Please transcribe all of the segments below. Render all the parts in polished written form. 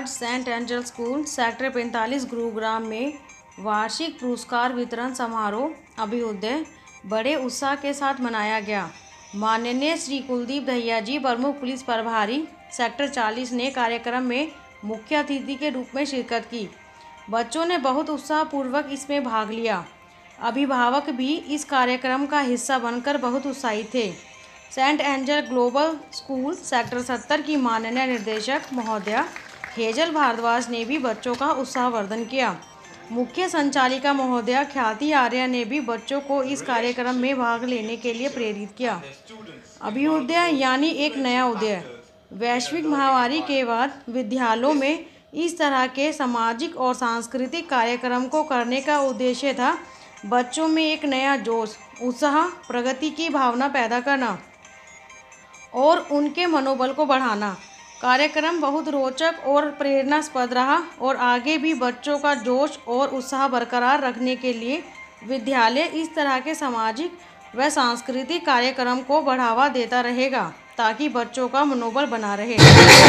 आज Saint Angel school sector 45 Gurugram में वार्षिक पुरस्कार वितरण समारोह अभ्युदय बड़े उत्साह के साथ मनाया गया। माननीय श्री कुलदीप दहिया जी, प्रमुख पुलिस प्रभारी सेक्टर 40 ने कार्यक्रम में मुख्य अतिथि के रूप में शिरकत की। बच्चों ने बहुत उत्साहपूर्वक इसमें भाग लिया। अभिभावक भी इस कार्यक्रम का हिस्सा बनकर बहुत उत्साहित थे। Saint Angel global school sector 70 की माननीय निर्देशक महोदया हेजल भारद्वाज ने भी बच्चों का उत्साहवर्धन किया। मुख्य संचालिका महोदया ख्याति आर्य ने भी बच्चों को इस कार्यक्रम में भाग लेने के लिए प्रेरित किया। अभ्युदय यानी एक नया उदय। वैश्विक महामारी के बाद विद्यालयों में इस तरह के सामाजिक और सांस्कृतिक कार्यक्रम को करने का उद्देश्य था बच्चों में एक नया जोश, उत्साह, प्रगति की भावना पैदा करना और उनके मनोबल को बढ़ाना। कार्यक्रम बहुत रोचक और प्रेरणास्पद रहा और आगे भी बच्चों का जोश और उत्साह बरकरार रखने के लिए विद्यालय इस तरह के सामाजिक व सांस्कृतिक कार्यक्रम को बढ़ावा देता रहेगा ताकि बच्चों का मनोबल बना रहे।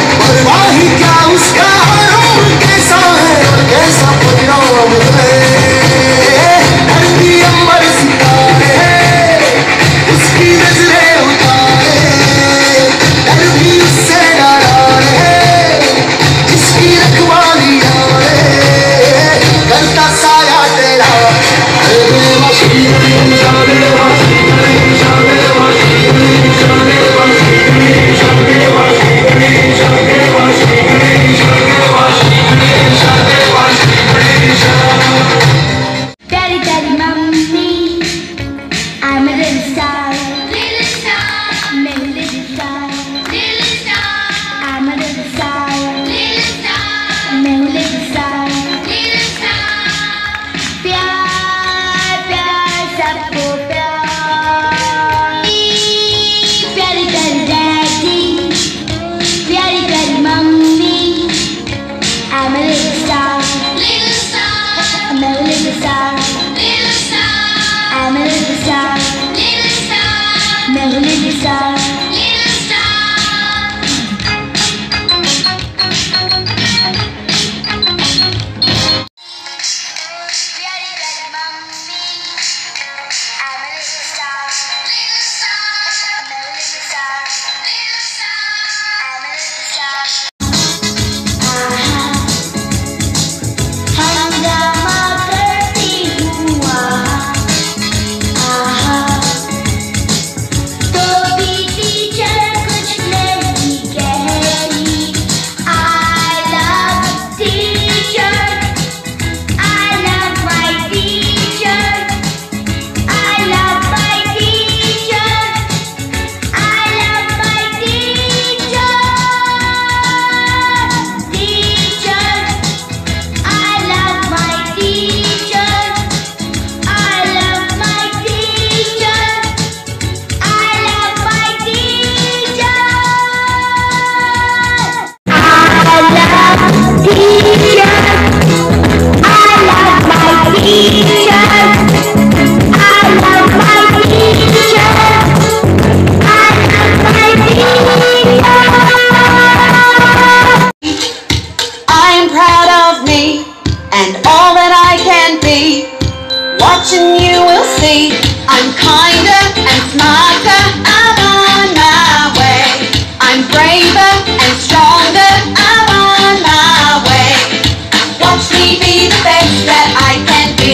Watching you will see I'm kinder and smarter, I'm on my way. I'm braver and stronger, I'm on my way. Watch me be the best that I can be.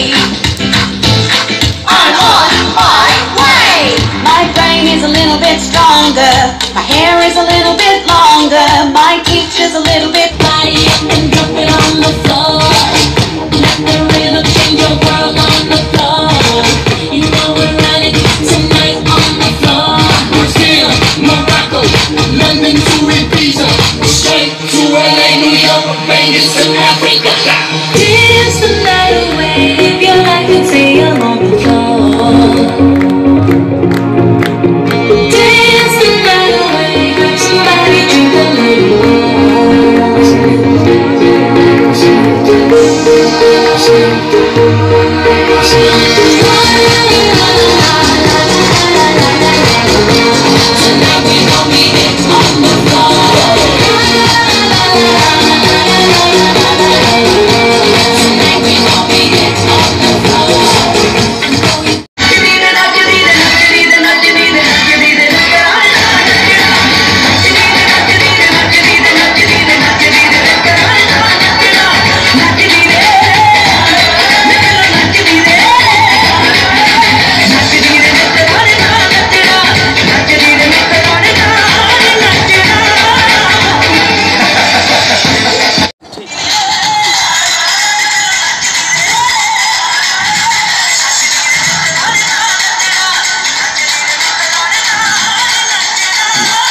I'm on my way. My brain is a little bit stronger, my hair is a little bit longer, my teacher's a little bit body and drop it on the floor. Let the rhythm change your world on the floor. You know we're running tonight on the floor. Brazil, Morocco, London to Ibiza, straight to LA, New York, Vegas to Africa. Dance the night away if you like to stay on the floor. Dance the night away, grab somebody, drink a little more. Tonight we gon' be it on the floor.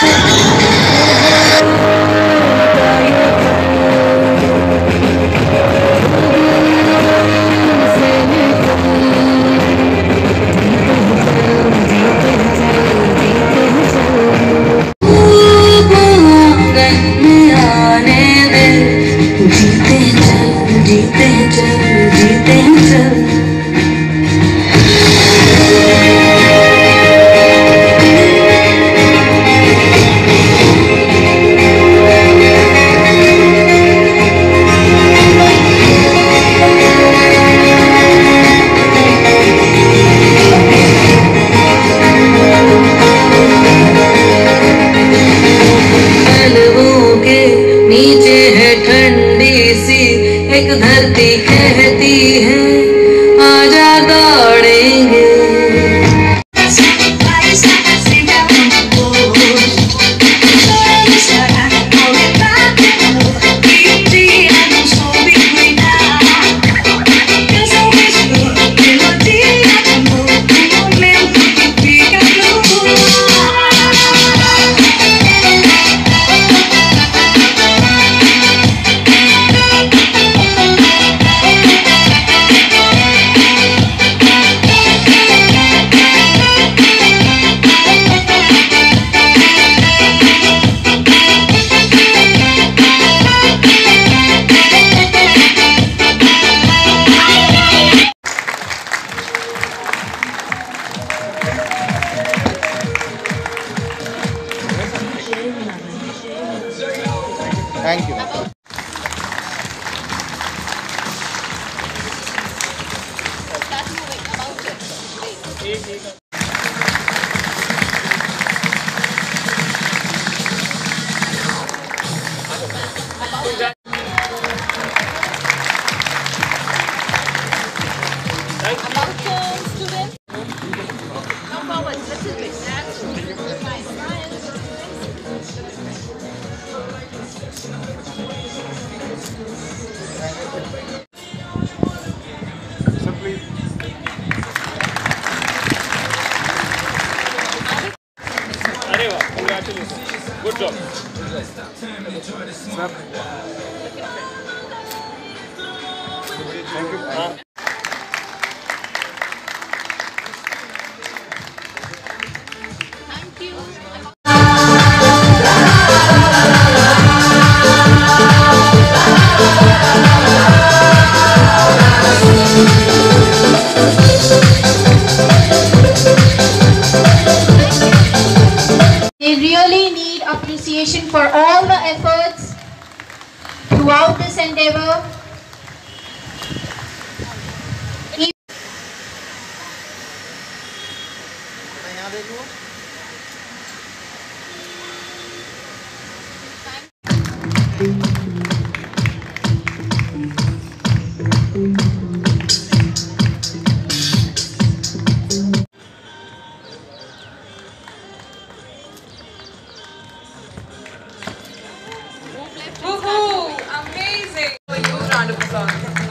एक धरती कहती है आजा दौड़ेंगे। Thank you. अरे वाह, congratulations, good job. Thank you. They really need appreciation for all the efforts throughout this endeavor. Amazing! A huge round of applause.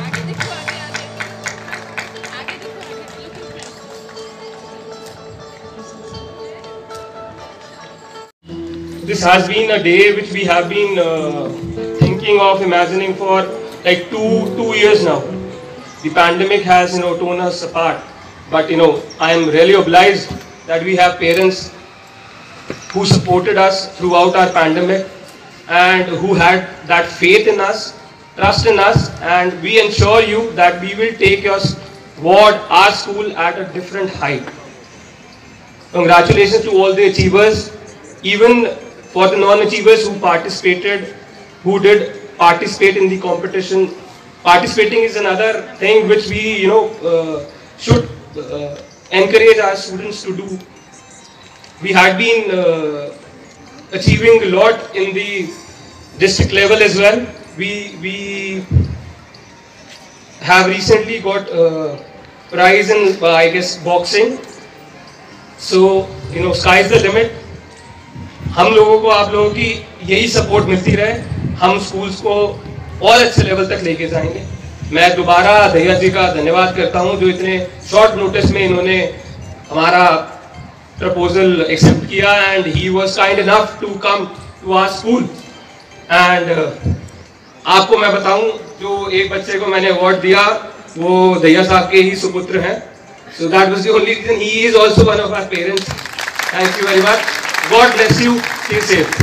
This has been a day which we have been thinking of, imagining for like two years now. The pandemic has torn us apart, but I am really obliged that we have parents who supported us throughout our pandemic and who had that faith in us, trust in us, and we ensure you that we will take your ward, our school at a different height. Congratulations to all the achievers, even for the non-achievers who participated, who did participate in the competition. Participating is another thing which we should encourage our students to do. We had been achieving a lot in the district level as well. We have recently got prize in I guess boxing. So sky's the limit. हम लोगों को आप लोगों की यही support मिलती रहे, हम स्कूल्स को और अच्छे लेवल तक लेके जाएंगे। मैं दोबारा दहिया जी का धन्यवाद करता हूं जो इतने शॉर्ट नोटिस में इन्होंने हमारा प्रपोजल एक्सेप्ट किया and he was kind enough to come to our school. And आपको मैं बताऊं, जो एक बच्चे को मैंने अवार्ड दिया वो दहिया साहब के ही सुपुत्र हैं। So that was the only reason. He is also one of our parents. Thank you very much. God bless you. Stay safe.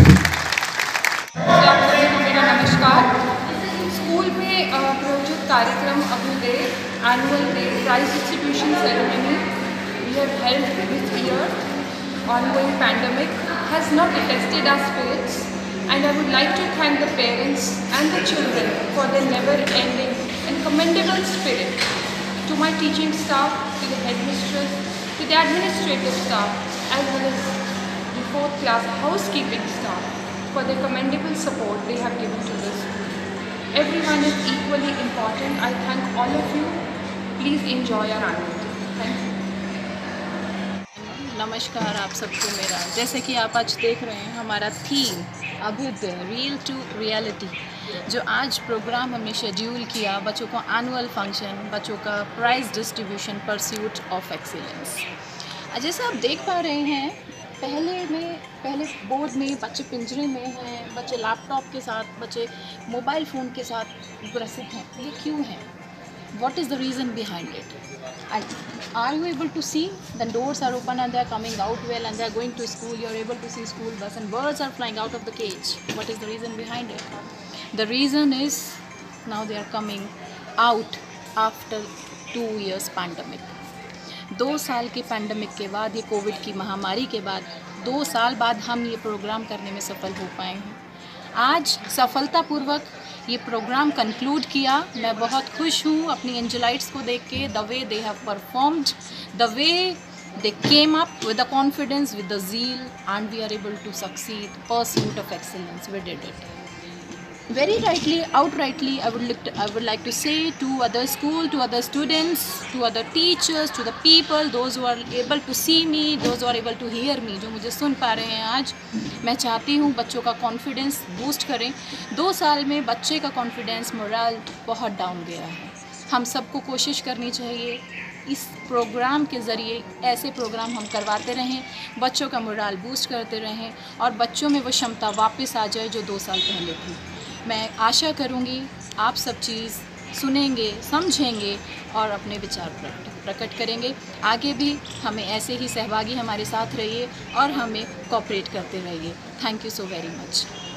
मेरा नमस्कार। स्कूल में प्रायोजित कार्यक्रम Abhyudaya annual day prize distribution ceremony we have held this year. Ongoing pandemic has not tested our spirits, and I would like to thank the parents and the children for their never-ending and commendable spirit. To my teaching staff, to the headmistress, to the administrative staff, as well as the 4th class housekeeping staff for their commendable support they have given to this. Everyone is equally important. I thank all of you. Please enjoy our annual day. Thank you. नमस्कार आप सबको मेरा। जैसे कि आप आज देख रहे हैं, हमारा theme Abhyudaya real to reality, जो आज प्रोग्राम हमने शेड्यूल किया, बच्चों को एनुअल फंक्शन, बच्चों का prize distribution, pursuit of excellence. जैसे आप देख पा रहे हैं, पहले बोर्ड में बच्चे पिंजरे में हैं, बच्चे लैपटॉप के साथ, बच्चे मोबाइल फ़ोन के साथ ग्रसित हैं। ये क्यों है? What is the reason behind it? And are you able to see? The doors are open and they are coming out well and they are going to school. You are able to see school bus and birds are flying out of the cage. What is the reason behind it? The reason is now they are coming out after 2 years pandemic. 2 साल के pandemic के बाद, ये Covid की महामारी के बाद 2 साल बाद हम ये प्रोग्राम करने में सफल हो पाए हैं। आज सफलतापूर्वक ये प्रोग्राम कंक्लूड किया। मैं बहुत खुश हूँ अपनी एंजेलाइट्स को देख के, the way they have performed, the way they came up with the confidence, with the zeal, and we are able to succeed, pursuit of excellence, we did it. Very rightly, outrightly, I would like to say to other school, to other students, to other teachers, to the people, those who are able to see me, those who are able to hear me, जो मुझे सुन पा रहे हैं आज, मैं चाहती हूँ बच्चों का कॉन्फिडेंस बूस्ट करें। 2 साल में बच्चे का कॉन्फिडेंस, मोरल बहुत डाउन गया है। हम सबको कोशिश करनी चाहिए इस प्रोग्राम के ज़रिए, ऐसे प्रोग्राम हम करवाते रहें, बच्चों का मोरल बूस्ट करते रहें और बच्चों में वो क्षमता वापस आ जाए जो 2 साल पहले थी। मैं आशा करूँगी आप सब चीज़ सुनेंगे, समझेंगे और अपने विचार प्रकट करेंगे। आगे भी हमें ऐसे ही सहभागी हमारे साथ रहिए और हमें कोऑपरेट करते रहिए। Thank you so very much.